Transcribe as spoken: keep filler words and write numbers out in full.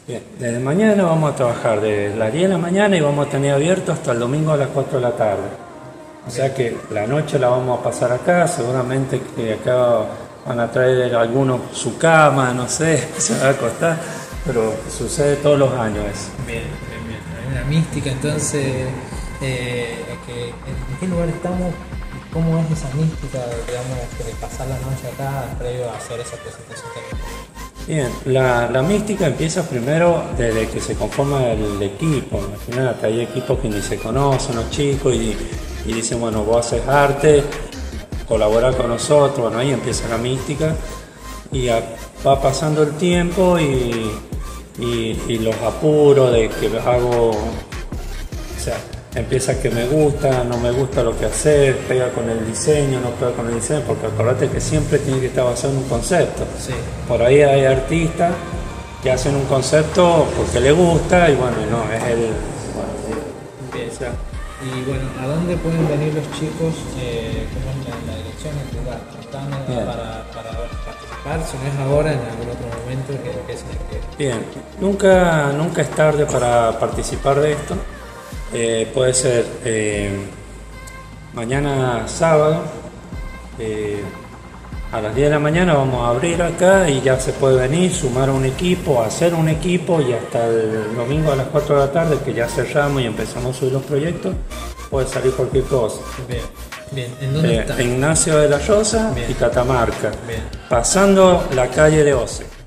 Bien, desde mañana vamos a trabajar de las diez de la mañana y vamos a tener abierto hasta el domingo a las cuatro de la tarde. O sea que la noche la vamos a pasar acá, seguramente que acá van a traer algunos su cama, no sé, se va a acostar, pero sucede todos los años eso. Bien, bien, bien. Hay una mística, entonces, eh, que, ¿en qué lugar estamos? ¿Cómo es esa mística, digamos, de pasar la noche acá previo a hacer esa presentación también? Bien, la, la mística empieza primero desde que se conforma el equipo. Imagínate, hay equipos que ni se conocen, los chicos, y, y dicen, bueno, vos haces arte, colaborar con nosotros, bueno, ahí empieza la mística, y a, va pasando el tiempo y, y, y los apuros de que hago, o sea, empieza que me gusta, no me gusta lo que hacer, pega con el diseño, no pega con el diseño, porque acordate que siempre tiene que estar basado en un concepto. Sí. Por ahí hay artistas que hacen un concepto porque les gusta y bueno, no, es el... Bueno, bien. O sea, y bueno, ¿a dónde pueden venir los chicos? Eh, ¿Cómo es la, la dirección del lugar? ¿Están para, para participar? Si no es ahora, en algún otro momento, que, que es el que... Bien, nunca, nunca es tarde para participar de esto. Eh, puede ser eh, mañana sábado, eh, a las diez de la mañana vamos a abrir acá y ya se puede venir, sumar un equipo, hacer un equipo y hasta el domingo a las cuatro de la tarde, que ya cerramos y empezamos a subir los proyectos, puede salir cualquier cosa. Bien, bien. ¿En dónde Eh, está? Ignacio de la Llosa Bien. y Catamarca, Bien. pasando la calle de Oce.